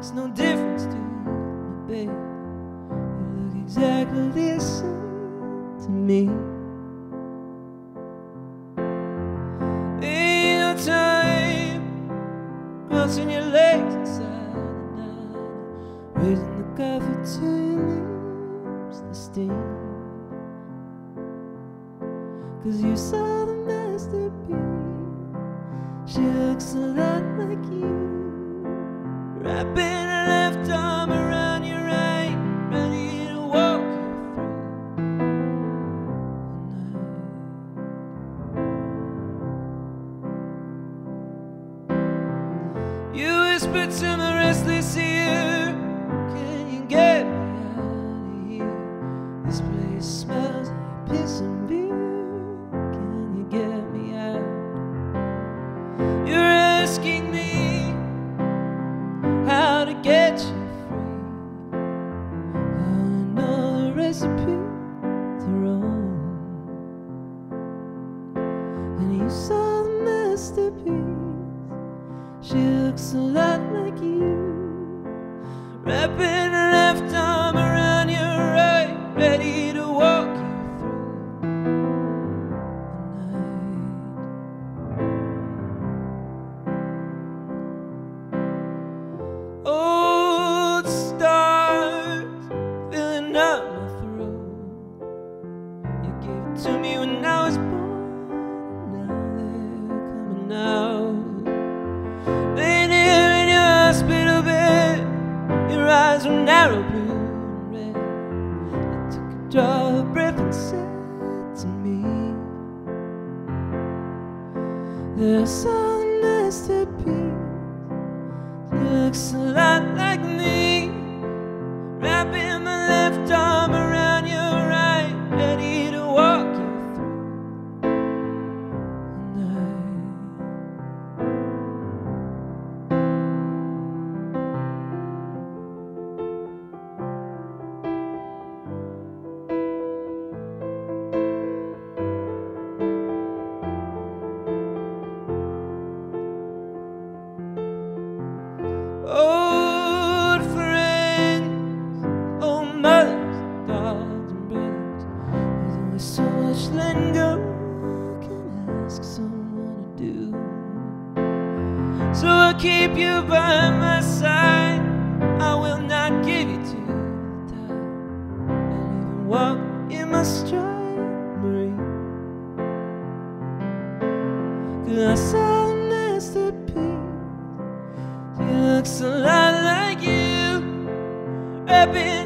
makes no difference to me, babe. You look exactly the same to me. Ain't no time crossing your legs inside the night, raising the coffee to your lips, the steam. 'Cause you saw the masterpiece. She looks a lot like you, wrapping her left arm around your right, ready to walk you through the night. You whispered to my restless ear, can you get me out of here? This place smells like piss and beer. Can you get me out? You're asking me how to get you free. I wanna know the recipe to Rome. And you saw the masterpiece. She looks a lot like you, wrapping her left arm around your right, ready to walk you through the night. Old stars filling up my throat. You gave it to me when I was born. Now they're coming out. Laying here in your hospital bed, your eyes were narrow blue and red. I took a draw of breath and said to me, there's a masterpiece. She looks a lot like me, wrapping my left arm around your right, ready to walk you through the night. Old friends, old mothers, daughters and brothers. There's only so much letting go can ask someone to do. So I'll keep you by my side. I will not give you to the tide. I'll even walk in my stride, Marie. 'Cause I saw the masterpiece. She looks a lot like you, wrapping